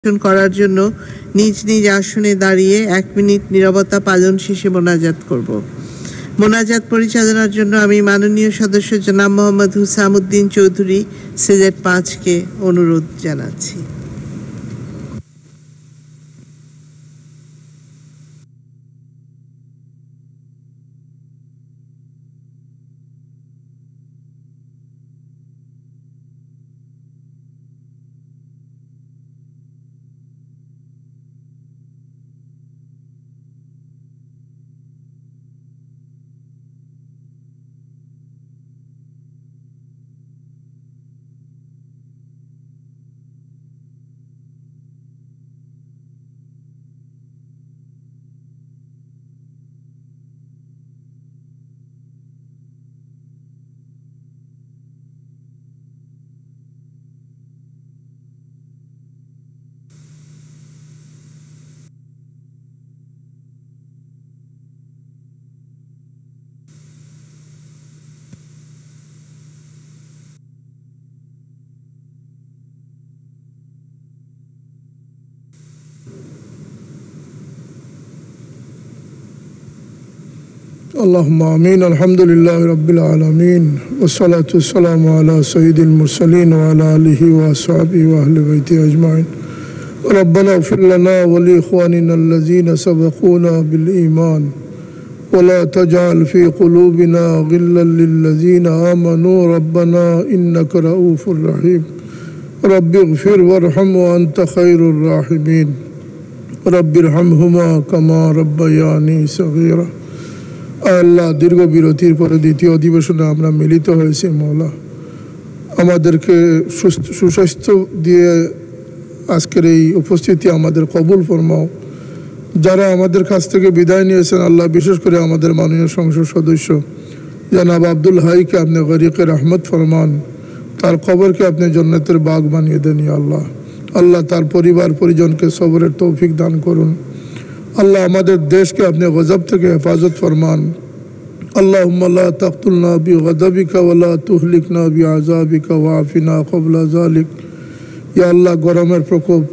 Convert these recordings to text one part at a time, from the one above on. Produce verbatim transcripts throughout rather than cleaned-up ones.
করার জন্য নিজ নিজ আসনে দাঁড়িয়ে এক মিনিট নীরবতা পালন শেষে মোনাজাত করব। মোনাজাত পরিচালনার জন্য আমি মাননীয় সদস্য জনাব মোহাম্মদ হুসামউদ্দিন চৌধুরী সিলেট পাঁচকে অনুরোধ জানাচ্ছি। اللهم آمين الحمد لله رب العالمين والصلاة والسلام على سيد المرسلين وعلى آله وأصحابه وأهل بيته أجمعين ربنا اغفر لنا ولإخواننا الذين سبقونا بالإيمان ولا تجعل في قلوبنا غلا للذين آمنوا ربنا إنك رؤوف رحيم رب اغفر وارحم وأنت خير الراحمين رب ارحمهما كما ربياني صغيرا। আল্লাহ, দীর্ঘ বিরতির পরে দ্বিতীয় অধিবেশনে আমরা মিলিত হয়েছি। মওলা, আমাদেরকে সুস্বাস্থ্য দিয়ে আজকের এই উপস্থিতি আমাদের কবুল ফরমাও। যারা আমাদের কাছ থেকে বিদায় নিয়েছেন আল্লাহ, বিশেষ করে আমাদের মাননীয় সংসদ সদস্য জনাব আব্দুল হাইকে আপনি গরিকে রহমত ফরমান, তার কবরকে আপনি জান্নাতের বাগ বানিয়ে দেন। আল্লাহ আল্লাহ তার পরিবার পরিজনকে সবরের তৌফিক দান করুন। আল্লাহ আমাদের দেশকে আপনি গজব থেকে হেফাজত ফরমান। আল্লাহুম্মা লা তাকতুলনা বিগদাবিকা ওয়া লা তুহলিকনা বিআযাবিকা ওয়াফিনা ক্বাবলা যালিক। ইয়া আল্লাহ, গরমের প্রকোপ,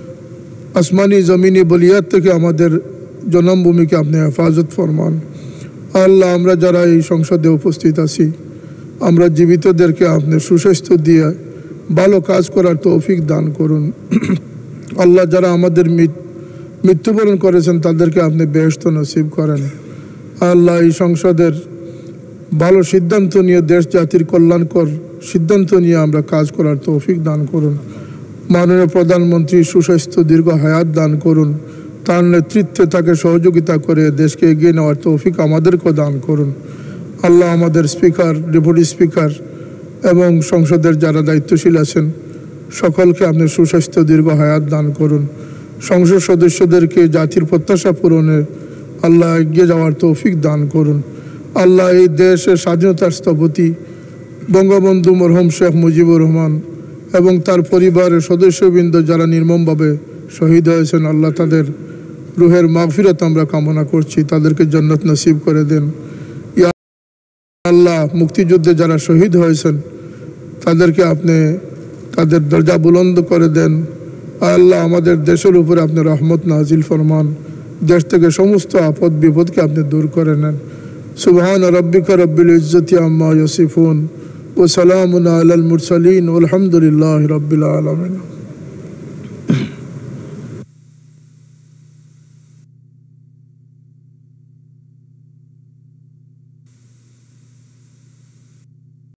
আসমানি জমিনি বলিয়াত থেকে আমাদের জন্মভূমিকে আপনি হেফাজত ফরমান। আল্লাহ, আমরা যারা এই সংসদে উপস্থিত আছি, আমরা জীবিতদেরকে আপনি সুস্বাস্থ্য দিয়ে ভালো কাজ করার তৌফিক দান করুন। আল্লাহ, যারা আমাদের মৃত্যুবরণ করেছেন তাদেরকে আপনি বেহেশত নসিব করেন। আল্লাহ, এই সংসদের ভালো সিদ্ধান্ত নিয়ে দেশ জাতির কল্যাণকর সিদ্ধান্ত নিয়ে আমরা কাজ করার তৌফিক দান করুন। মাননীয় প্রধানমন্ত্রী সুস্বাস্থ্য দীর্ঘ হায়াত দান করুন। তার নেতৃত্বে তাকে সহযোগিতা করে দেশকে এগিয়ে নেওয়ার তৌফিক আমাদেরকেও দান করুন। আল্লাহ, আমাদের স্পিকার, ডেপুটি স্পিকার এবং সংসদের যারা দায়িত্বশীল আছেন সকলকে আপনি সুস্বাস্থ্য দীর্ঘ হায়াত দান করুন। সংসদ সদস্যদেরকে জাতির প্রত্যাশা পূরণে আল্লাহ এগিয়ে যাওয়ার তৌফিক দান করুন। আল্লাহ, এই দেশের স্বাধীনতার স্থপতি বঙ্গবন্ধু মরহুম শেখ মুজিবুর রহমান এবং তার পরিবারের সদস্যবৃন্দ যারা নির্মমভাবে শহীদ হয়েছেন, আল্লাহ তাদের রুহের মাগফিরাত আমরা কামনা করছি, তাদেরকে জান্নাত নসিব করে দেন। ইয়া আল্লাহ, মুক্তিযুদ্ধে যারা শহীদ হয়েছেন তাদেরকে আপনি তাদের দরজা বুলন্দ করে দেন। আল্লাহ, আমাদের দেশের উপরে আপনি রহমত নাজিল ফরমান, দেশ থেকে সমস্ত আপদ বিপদকে আপনি দূর করে নেন। সুবহান রাব্বিকা রব্বিল ইজ্জতি আম্মা ইয়াসিফুন ওয়া সালামুন আলাল মুরসালিন ওয়ালহামদুলিল্লাহি রাব্বিল আলামিন।